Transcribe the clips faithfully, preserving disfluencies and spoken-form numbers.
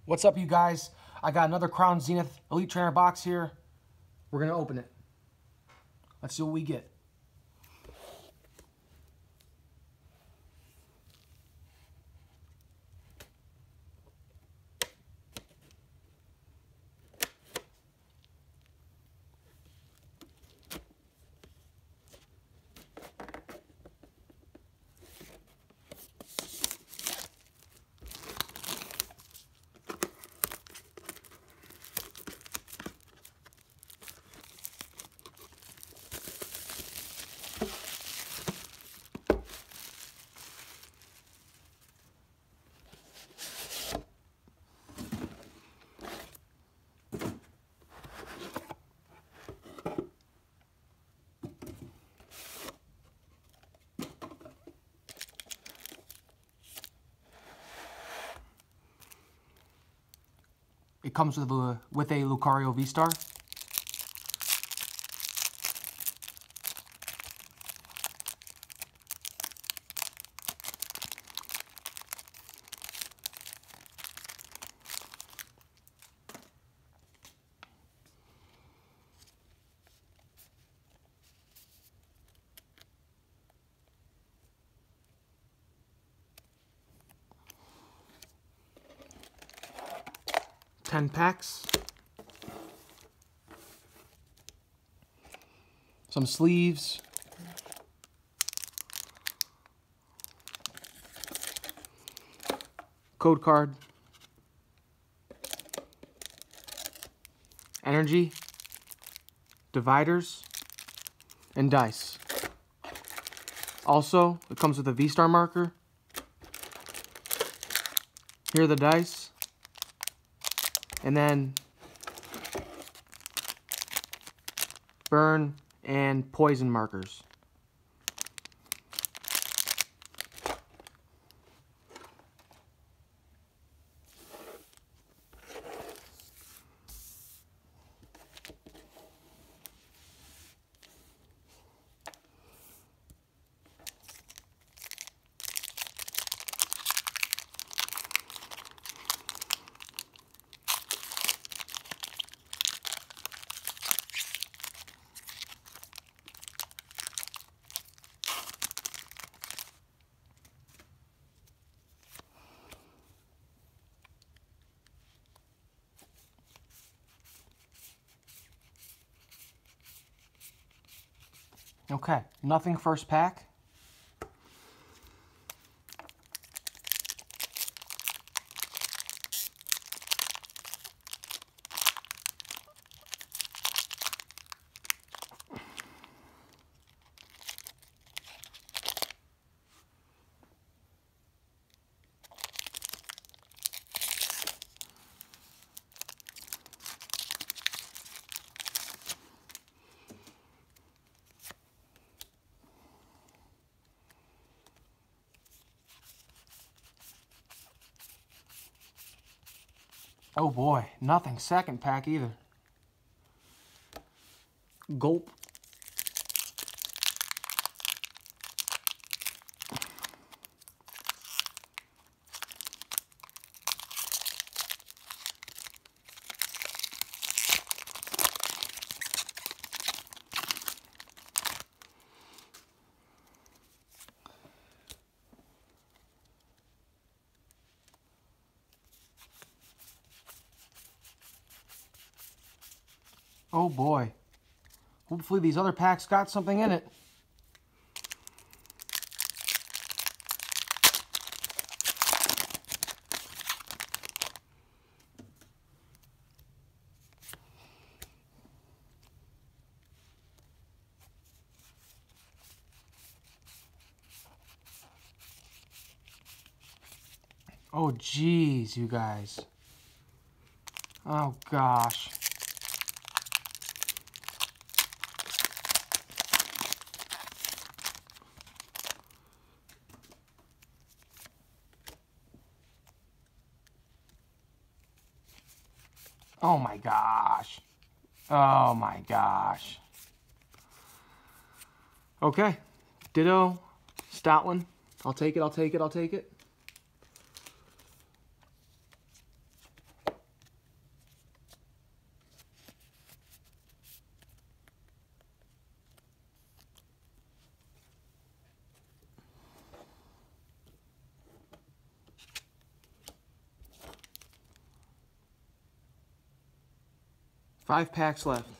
What's up, you guys? I got another Crown Zenith Elite Trainer box here. We're going to open it. Let's see what we get. It comes with a, with a Lucario V-Star. ten packs. Some sleeves. Code card. Energy. Dividers. And dice. Also, it comes with a V-Star marker. Here are the dice. And then burn and poison markers. Okay, nothing first pack. Oh boy, nothing second pack either. Gulp. Oh boy. Hopefully these other packs got something in it. Oh geez, you guys. Oh gosh. Oh my gosh. Oh my gosh. Okay. Ditto. Stoutland. I'll take it, I'll take it, I'll take it. Five packs left.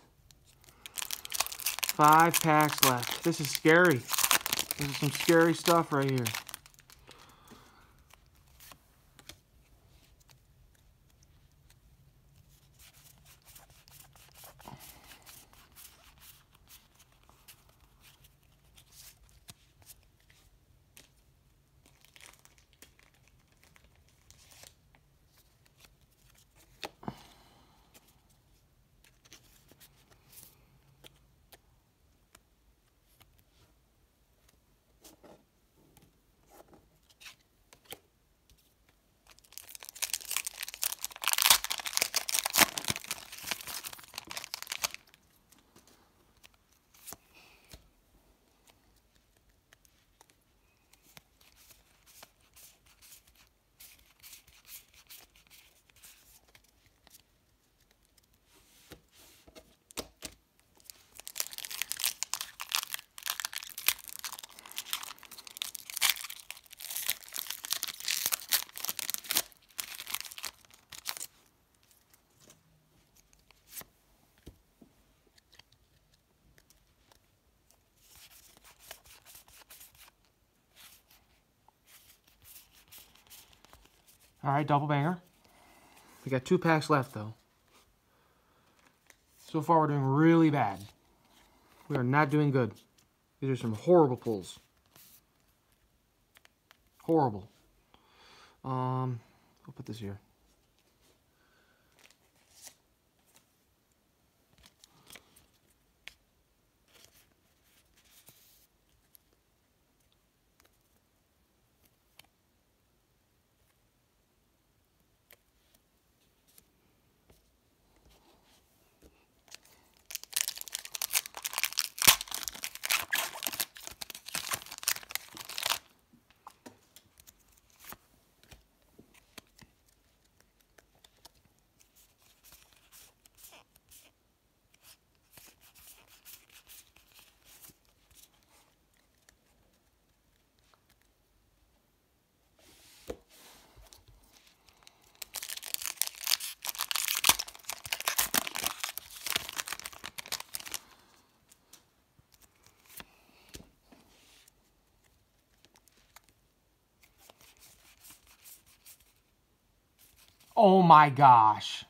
Five packs left. This is scary. This is some scary stuff right here. All right, double banger. We got two packs left, though. So far, we're doing really bad. We are not doing good. These are some horrible pulls. Horrible. Um, I'll put this here. Oh my gosh.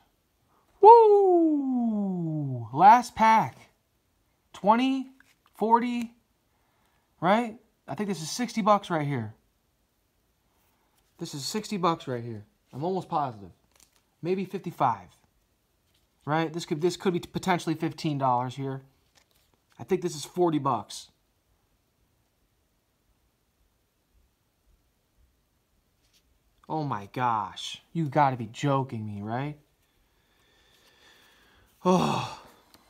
Woo! Last pack. twenty, forty, right? I think this is sixty bucks right here. This is sixty bucks right here. I'm almost positive. Maybe fifty-five. Right? This could this could be potentially fifteen dollars here. I think this is forty bucks. Oh my gosh. You got to be joking me, right? Oh.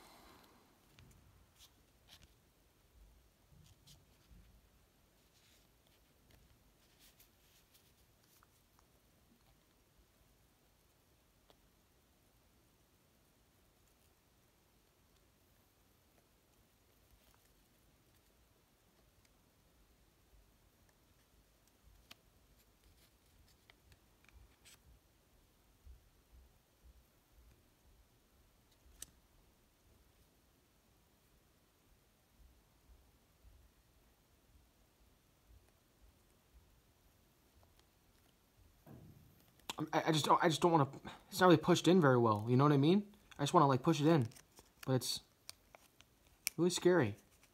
I, I just don't I just don't want to it's not really pushed in very well, you know what I mean? I just want to like push it in. But it's really scary.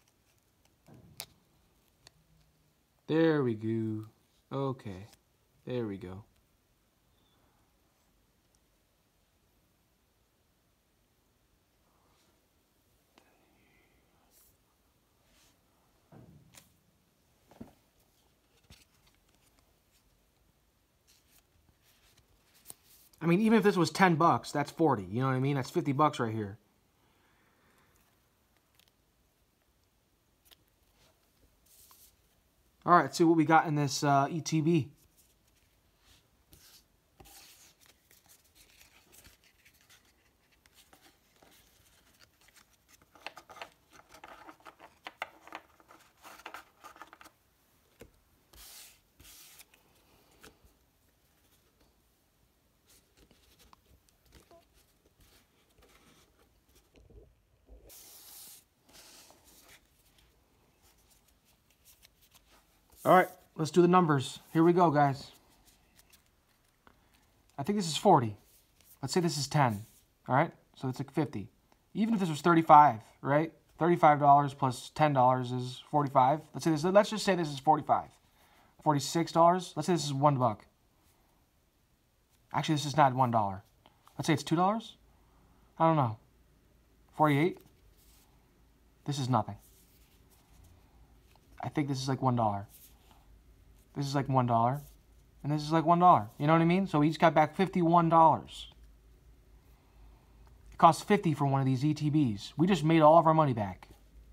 There we go. Okay. There we go. I mean, even if this was ten bucks, that's forty. You know what I mean? That's fifty bucks right here. All right, let's see what we got in this uh, E T B. All right, let's do the numbers. Here we go, guys. I think this is forty. Let's say this is ten. All right, so it's like fifty. Even if this was thirty-five, right? thirty-five dollars plus ten dollars is forty-five. Let's say this. Let's just say this is forty-five. forty-six dollars. Let's say this is one buck. Actually, this is not one dollar. Let's say it's two dollars. I don't know. forty-eight. This is nothing. I think this is like one dollar. This is like one dollar. And this is like one dollar. You know what I mean? So we just got back fifty-one dollars. It costs fifty dollars for one of these E T Bs. We just made all of our money back.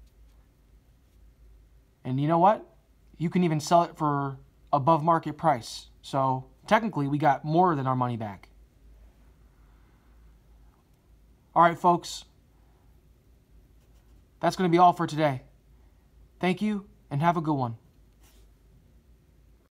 And you know what? You can even sell it for above market price. So technically, we got more than our money back. All right, folks. That's going to be all for today. Thank you, and have a good one.